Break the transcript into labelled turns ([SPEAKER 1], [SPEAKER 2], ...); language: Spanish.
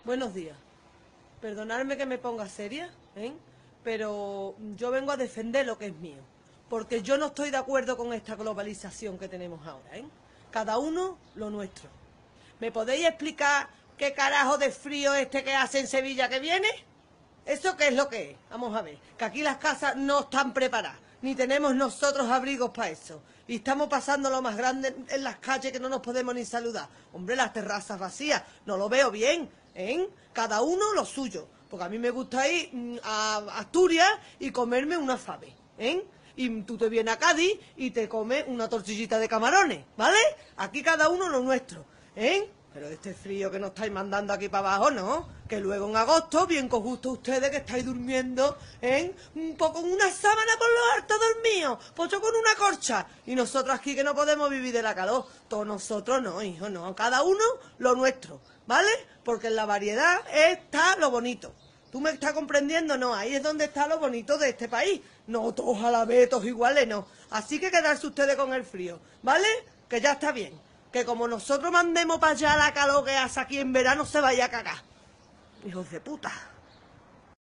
[SPEAKER 1] Buenos días. Perdonadme que me ponga seria, ¿eh? Pero yo vengo a defender lo que es mío. Porque yo no estoy de acuerdo con esta globalización que tenemos ahora, ¿eh? Cada uno lo nuestro. ¿Me podéis explicar qué carajo de frío este que hace en Sevilla que viene? ¿Eso qué es lo que es? Vamos a ver, que aquí las casas no están preparadas, ni tenemos nosotros abrigos para eso. Y estamos pasando lo más grande en las calles que no nos podemos ni saludar. Hombre, las terrazas vacías, no lo veo bien, ¿eh? Cada uno lo suyo. Porque a mí me gusta ir a Asturias y comerme una fave, ¿eh? Y tú te vienes a Cádiz y te comes una tortillita de camarones, ¿vale? Aquí cada uno lo nuestro, ¿eh? Pero este frío que nos estáis mandando aquí para abajo, ¿no? Que luego en agosto, bien con gusto ustedes que estáis durmiendo, un poco en una sábana por lo harto dormidos, pues yo con una corcha. Y nosotros aquí que no podemos vivir de la calor. Todos nosotros no, hijo, no. Cada uno lo nuestro, ¿vale? Porque en la variedad está lo bonito. ¿Tú me estás comprendiendo? No, ahí es donde está lo bonito de este país. No todos a la vez, todos iguales, no. Así que quedarse ustedes con el frío, ¿vale? Que ya está bien. Que como nosotros mandemos para allá la calor que hace aquí en verano, se vaya a cagar. Hijos de puta.